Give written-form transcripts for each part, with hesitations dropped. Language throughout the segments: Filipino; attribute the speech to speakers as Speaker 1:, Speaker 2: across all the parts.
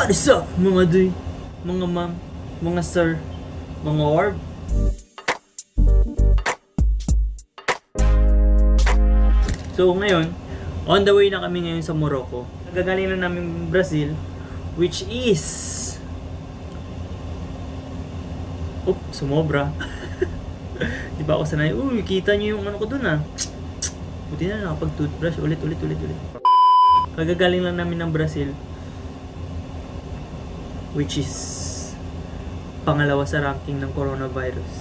Speaker 1: What is up mga duy, mga ma'am, mga sir, mga orb? So ngayon, on the way na kami ngayon sa Morocco. Nagagaling na namin Brazil, which is... sumobra. Di ba ako sanay? Uy, kita nyo yung ano ko dun ah. Buti na nakapag-toothbrush ulit. Kagagaling lang namin ng Brazil, which is pangalawa sa ranking ng coronavirus.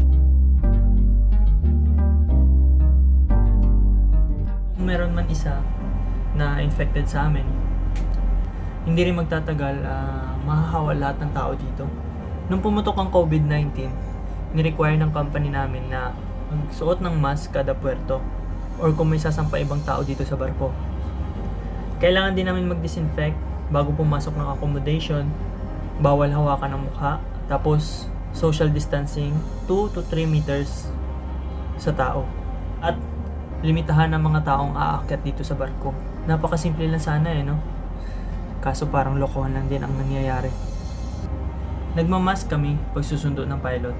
Speaker 1: Kung meron man isa na infected sa amin, hindi rin magtatagal, mahahawa lahat ng tao dito. Nung pumutok ang COVID-19, ni-require ng company namin na magsuot ng mask kada puerto or kung may sasampa ibang tao dito sa barko. Kailangan din namin mag-disinfect bago pumasok ng accommodation, bawal hawakan ng mukha, tapos social distancing 2 to 3 meters sa tao. At limitahan ng mga taong aakyat dito sa barko. Napakasimple lang sana no? Kaso parang lokohan lang din ang nangyayari. Nagmamask kami pag susundo ng pilot.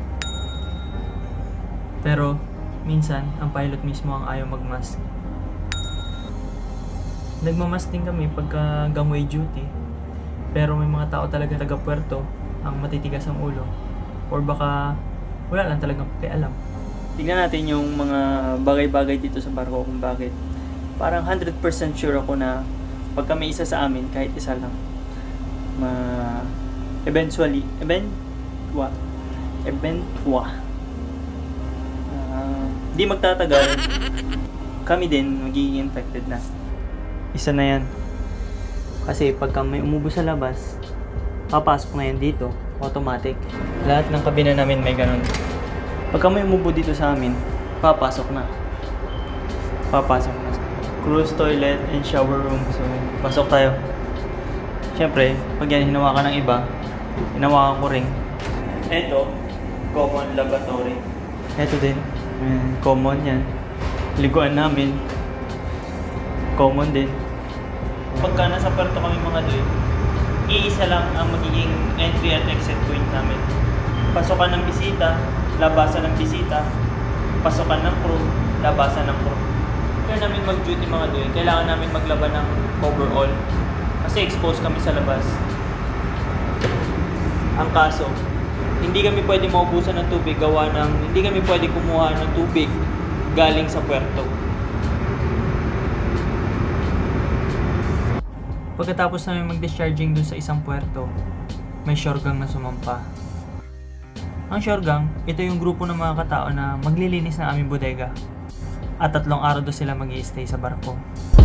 Speaker 1: Pero minsan, ang pilot mismo ang ayaw magmask. Nagmamask din kami pagka gangway duty. Pero may mga tao talaga taga-puerto ang matitigas ang ulo. Or baka wala lang talagang pakialam. Tingnan natin yung mga bagay-bagay dito sa barko kung bakit. Parang 100% sure ako na pagka may isa sa amin, kahit isa lang, di magtatagal, kami din magiging infected na. Isa na yan. Kasi pagka may umubo sa labas, papasok na yan dito, automatic. Lahat ng kabina namin may ganun. Pagka may umubo dito sa amin, papasok na. Cruise toilet and shower room. So, pasok tayo. Siyempre, pag yan hinawakan ng iba, hinawakan ko rin. Ito, common lavatory. Ito din, common yan. Liguan namin, common din. Pagka nasa puerto kami mga doy, iisa lang ang magiging entry at exit point namin. Pasokan ng bisita, labasan ng bisita, pasokan ng crew, labasan ng crew. Kaya namin mag-duty mga doy, kailangan namin maglaban ng overall kasi exposed kami sa labas. Ang kaso, hindi kami pwede maubusan ng tubig gawa ng hindi kami pwede kumuha ng tubig galing sa puerto. Pagkatapos namin mag-discharging dun sa isang puerto, may shoregang na sumampa. Ang shoregang, ito yung grupo ng mga katao na maglilinis ng aming bodega. At 3 araw doon sila mag-i-stay sa barko.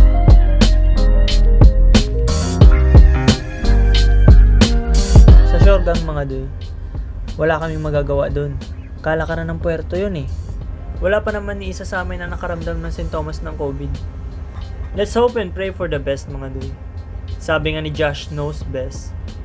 Speaker 1: Sa shoregang mga doy, wala kaming magagawa doon. Kalakaran ng puerto yun eh. Wala pa naman ni isa sa amin na nakaramdam ng sintomas ng COVID. Let's hope and pray for the best mga doy. Sabi nga ni Josh knows best,